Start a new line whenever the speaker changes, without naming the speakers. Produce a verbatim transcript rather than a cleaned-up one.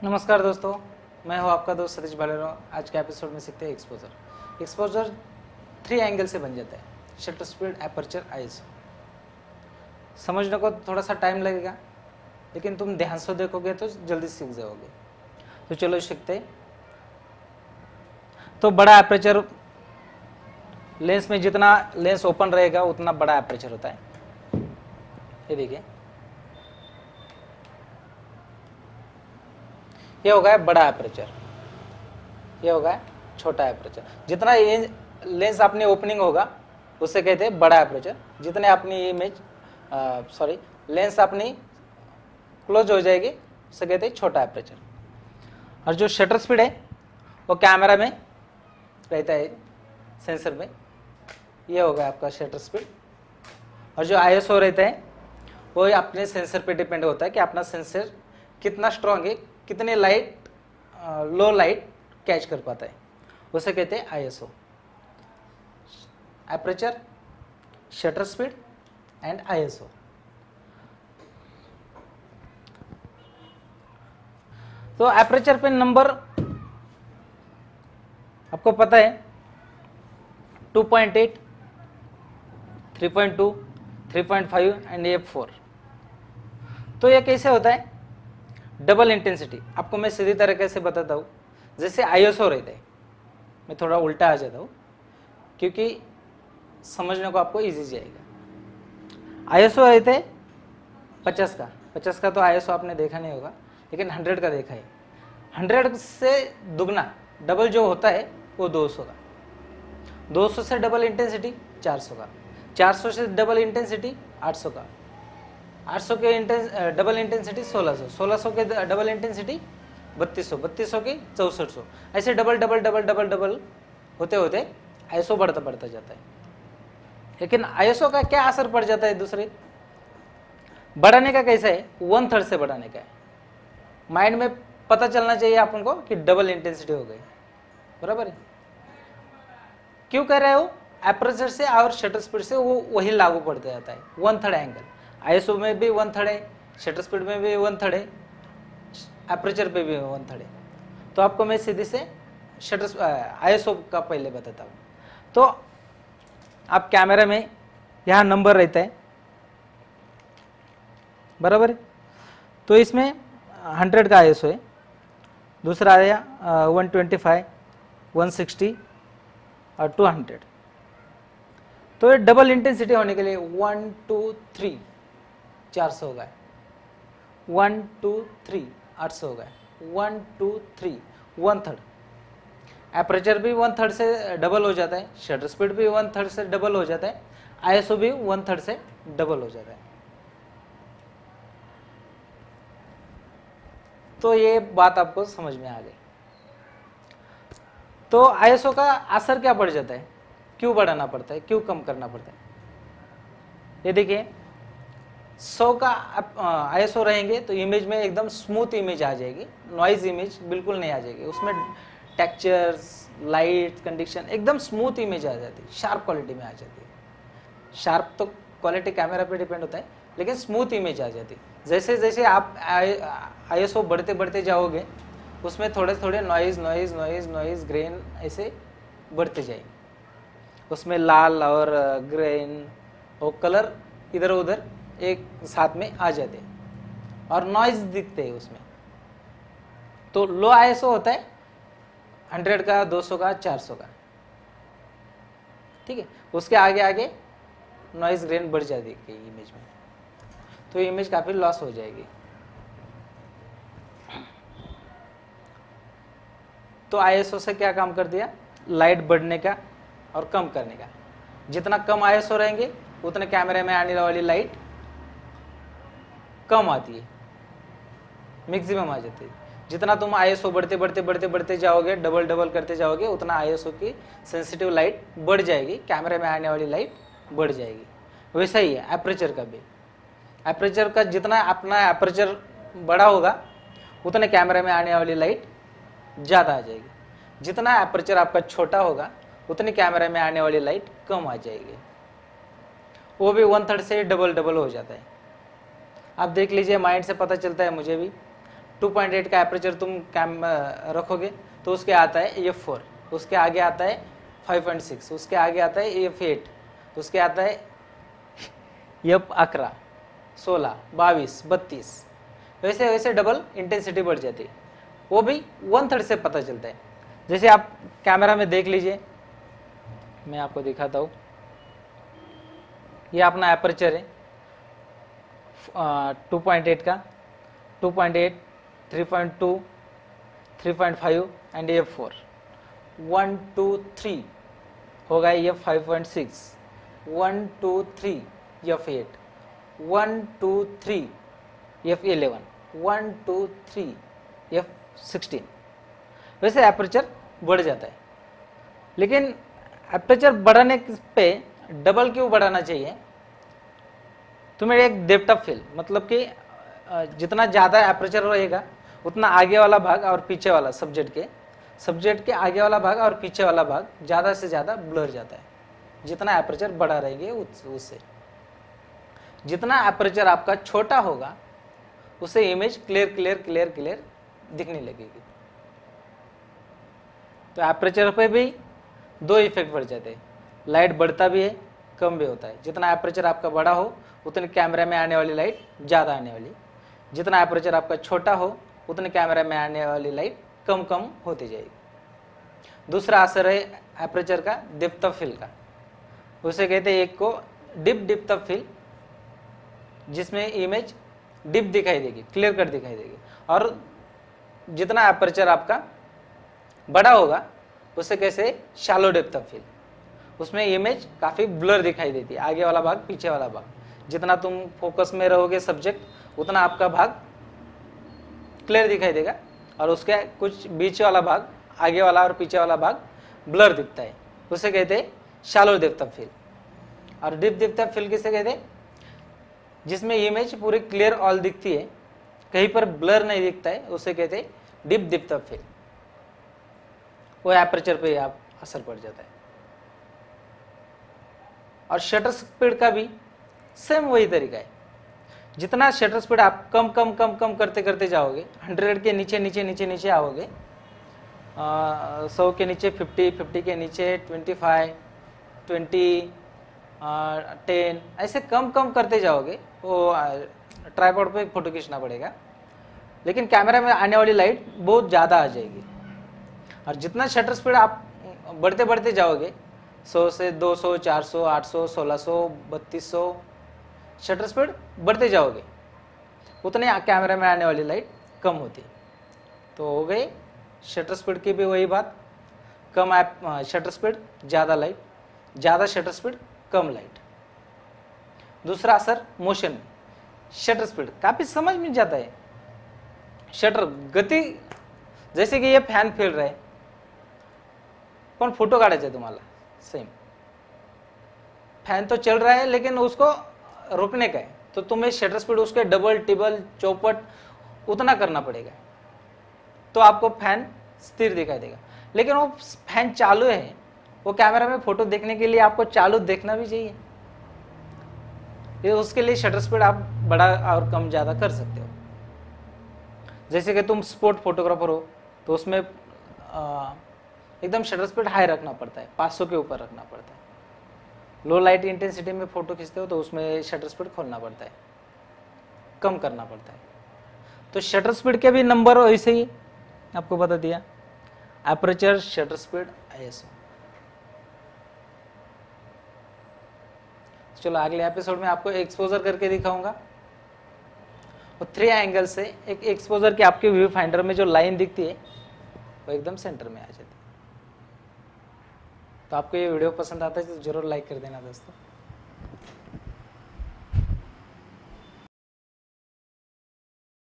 नमस्कार दोस्तों, मैं हूं आपका दोस्त सतीश भालेराव। आज के एपिसोड में सीखते हैं एक्सपोजर। एक्सपोजर थ्री एंगल से बन जाता है: शटर स्पीड, एपर्चर, आईएसओ। समझने को थोड़ा सा टाइम लगेगा, लेकिन तुम ध्यान से देखोगे तो जल्दी सीख जाओगे। तो चलो सीखते हैं। तो बड़ा एपर्चर, लेंस में जितना लेंस ओपन रहेगा उतना बड़ा एपर्चर होता है। ये देखिए, ये होगा बड़ा एपर्चर, ये होगा छोटा एपर्चर। जितना लेंस अपनी ओपनिंग होगा उससे कहते हैं बड़ा एपर्चर। जितने अपनी इमेज सॉरी लेंस अपनी क्लोज हो जाएगी उससे कहते हैं छोटा एपर्चर। और जो शटर स्पीड है वो कैमरा में रहता है, सेंसर में, ये होगा आपका शटर स्पीड। और जो आईएसओ रहता है वो अपने सेंसर पे डिपेंड होता है कि अपना सेंसर कितना स्ट्रांग है, कितने लाइट लो लाइट कैच कर पाता है, उसे कहते हैं ISO. Aperture, shutter speed and ISO. तो एपर्चर पे नंबर आपको पता है two point eight, three point two, three point five and F four. तो ये कैसे होता है? Double intensity. आपको मैं सीधी तरीके से बताता हूँ। जैसे आईएसओ रहता है, मैं थोड़ा उल्टा आ जाता हूँ क्योंकि समझने को आपको इजी जाएगा। आईएसओ रहता है पचास का। पचास का तो आईएसओ आपने देखा नहीं होगा, लेकिन हंड्रेड का देखा है। हंड्रेड से दुगना डबल जो होता है वो दो सौ का। दो सौ से डबल इंटेंसिटी चार सौ का। चार सौ से डबल इंटेंसिटी आठ सौ का। आठ सौ के इंटेंस डबल इंटेंसिटी सोलह सौ। सोलह सौ के डबल इंटेंसिटी बत्तीस सौ। बत्तीस सौ की चौसठ सौ। ऐसे double double double double double होते होते आईएसओ बढ़ता बढ़ता जाता है। लेकिन आईएसओ का क्या असर पड़ जाता है? दूसरे बढ़ाने का कैसा है? वन थर्ड से बढ़ाने का है। माइंड में पता चलना चाहिए अपन को कि डबल इंटेंसिटी हो गई, बराबर है। क्यों कह रहे हो? एपर्चर से और शटर स्पीड से वो वही लागू पड़ता जाता है, वन थर्ड एंगल। आईएसओ में भी वन थर्ड है, शटर स्पीड में भी वन थर्ड है, एपर्चर पे भी वन थर्ड है। तो आपको मैं सीधे से शटर आईएसओ का पहले बताता हूँ। तो आप कैमरा में यहाँ नंबर रहता है, बराबर है। तो इसमें हंड्रेड का आईएसओ है, दूसरा आया one twenty five, one sixty और टू हंड्रेड। तो ये डबल इंटेंसिटी होने के लिए वन टू थ्री चार सौ हो गए, वन टू थ्री आठ सौ हो गए, one two three one third. Aperture भी वन थर्ड से डबल हो जाता है, शटर स्पीड भी वन थर्ड से डबल हो जाता है, आईएसओ भी वन थर्ड से डबल हो जाता है। तो ये बात आपको समझ में आ गई। तो आईएसओ का असर क्या पड़ जाता है? क्यों बढ़ाना पड़ता है, क्यों कम करना पड़ता है? ये देखिए, सौ का आईएसओ रहेंगे तो इमेज में एकदम स्मूथ इमेज आ जाएगी, नॉइज इमेज बिल्कुल नहीं आ जाएगी। उसमें टेक्सचर्स, लाइट, कंडीशन एकदम स्मूथ इमेज आ जाती है, शार्प क्वालिटी में आ जाती है। शार्प तो क्वालिटी कैमरा पे डिपेंड होता है, लेकिन स्मूथ इमेज आ जाती है। जैसे जैसे आप आईएसओ बढ़ते बढ़ते जाओगे उसमें थोड़े थोड़े noise noise noise noise grain ऐसे बढ़ते जाएंगे। उसमें लाल और ग्रेन और कलर इधर उधर एक साथ में आ जाते हैं और नॉइज दिखते हैं उसमें। तो लो आईएसओ होता है हंड्रेड का, दो सौ का, चार सौ का, ठीक है। उसके आगे आगे नॉइज ग्रेन बढ़ जाती है इमेज में, तो इमेज काफी लॉस हो जाएगी। तो आईएसओ से क्या काम कर दिया? लाइट बढ़ने का और कम करने का। जितना कम आईएसओ रहेंगे उतने कैमरे में आने वाली लाइट कम आती है, मैक्सिमम आ जाती है। जितना तुम आईएसओ बढ़ते बढ़ते बढ़ते बढ़ते जाओगे, डबल डबल करते जाओगे, उतना आईएसओ की सेंसिटिव लाइट बढ़ जाएगी, कैमरे में आने वाली लाइट बढ़ जाएगी। वैसा ही है एपर्चर का भी। एपर्चर का जितना अपना एपर्चर बड़ा होगा उतने कैमरे में आने वाली लाइट ज़्यादा आ जाएगी। जितना एपर्चर आपका छोटा होगा उतनी कैमरे में आने वाली लाइट कम आ जाएगी। वो भी वन थर्ड से डबल डबल हो जाता है। आप देख लीजिए, माइंड से पता चलता है मुझे भी। टू पॉइंट एट का एपरेचर तुम कैम रखोगे तो उसके आता है एफ फोर, उसके आगे आता है फाइव पॉइंट सिक्स, उसके आगे आता है एफ एट, उसके आता है एफ अठारह, सोलह, बाईस, बत्तीस, वैसे वैसे डबल इंटेंसिटी बढ़ जाती है। वो भी वन थर्ड से पता चलता है। जैसे आप कैमरा में देख लीजिए, मैं आपको दिखाता हूँ, ये अपना एपरेचर है टू पॉइंट एट का, two point eight, three point two, three point five and F four, one two three होगा ये five point six, one two three F eight, one two three F eleven, one two three F sixteen. वैसे aperture बढ़ जाता है। लेकिन aperture बढ़ाने पे double क्यों बढ़ाना चाहिए? तुम्हें एक डेप्थ ऑफ फील्ड, मतलब कि जितना ज़्यादा एपरेचर रहेगा उतना आगे वाला भाग और पीछे वाला सब्जेक्ट के सब्जेक्ट के आगे वाला भाग और पीछे वाला भाग ज़्यादा से ज़्यादा ब्लर जाता है, जितना एपरेचर बड़ा रहेंगे उससे। जितना एपरेचर आपका छोटा होगा उससे image clear clear clear clear दिखने लगेगी। तो एपरेचर पे भी दो इफेक्ट बढ़ जाते हैं, लाइट बढ़ता भी है, कम भी होता है। जितना एपरेचर आपका बड़ा हो उतने कैमरा में आने वाली लाइट ज़्यादा आने वाली, जितना एपरेचर आपका छोटा हो उतने कैमरा में आने वाली लाइट कम कम होती जाएगी। दूसरा असर है एपरेचर का डेप्थ ऑफ फील्ड का, उसे कहते हैं एक को डीप डेप्थ ऑफ फील्ड, जिसमें इमेज डीप दिखाई देगी, क्लियर कट दिखाई देगी। और जितना एपरेचर आपका बड़ा होगा उसे कैसे शैलो डेप्थ ऑफ फील्ड, उसमें इमेज काफ़ी ब्लर दिखाई देती है, आगे वाला भाग पीछे वाला भाग। जितना तुम फोकस में रहोगे सब्जेक्ट उतना आपका भाग क्लियर दिखाई देगा और उसके कुछ बीच वाला भाग, आगे वाला और पीछे वाला भाग ब्लर दिखता है, उसे कहते हैं शैलो डेप्थ ऑफ फील्ड। और डीप डेप्थ ऑफ फील्ड किसे कहते हैं? जिसमें इमेज पूरी क्लियर ऑल दिखती है, कहीं पर ब्लर नहीं दिखता है, उसे कहते हैं डीप डेप्थ ऑफ फील्ड। वो एपरेचर पे आप असर पड़ जाता है। और शटर स्पीड का भी सेम वही तरीका है। जितना शटर स्पीड आप कम कम कम कम करते करते जाओगे, हंड्रेड के नीचे नीचे नीचे नीचे आओगे, सौ के नीचे फिफ्टी, फिफ्टी के नीचे ट्वेंटी फाइव, ट्वेंटी, टेन, ऐसे कम कम करते जाओगे। वो ट्राइपॉड पे फोटो खींचना पड़ेगा, लेकिन कैमरा में आने वाली लाइट बहुत ज़्यादा आ जाएगी। और जितना शटर स्पीड आप बढ़ते बढ़ते जाओगे, सौ से दो सौ, चार सौ, आठ सौ, सोलह सौ, बत्तीस सौ शटर स्पीड बढ़ते जाओगे, उतने कैमरा में आने वाली लाइट कम होती। तो हो गई शटर स्पीड की भी वही बात, कम ऐप शटर स्पीड ज़्यादा लाइट, ज़्यादा शटर स्पीड कम लाइट। दूसरा असर मोशन, शटर स्पीड काफ़ी समझ में जाता है। शटर गती, जैसे कि ये फॅन फिर रहा है पण फोटो काढायचा आहे तुम्हाला, सेम फॅन तो चल रहा है लेकिन उसको रोकने का है, तो तुम्हें शटर स्पीड उसके डबल टिबल चौपट उतना करना पड़ेगा, तो आपको फैन स्थिर दिखाई देगा। लेकिन वो फैन चालू है, वो कैमरा में फोटो देखने के लिए आपको चालू देखना भी चाहिए, ये उसके लिए शटर स्पीड आप बड़ा और कम ज़्यादा कर सकते हो। जैसे कि तुम स्पोर्ट फोटोग्राफर हो तो उसमें एकदम शटर स्पीड हाई रखना पड़ता है, पाँच सौ के ऊपर रखना पड़ता है। लो लाइट इंटेंसिटी में फोटो खींचते हो तो उसमें शटर स्पीड खोलना पड़ता है, कम करना पड़ता है। तो शटर स्पीड के भी नंबर ऐसे ही आपको बता दिया, एपरेचर, शटर स्पीड, आईएसओ। चलो अगले एपिसोड में आपको एक्सपोजर करके दिखाऊंगा। और थ्री एंगल से एक एक्सपोजर की आपके व्यू फाइंडर में जो लाइन दिखती है वो एकदम सेंटर में आ जाती है। तो आपको ये वीडियो पसंद आता है तो जरूर लाइक कर देना दोस्तों।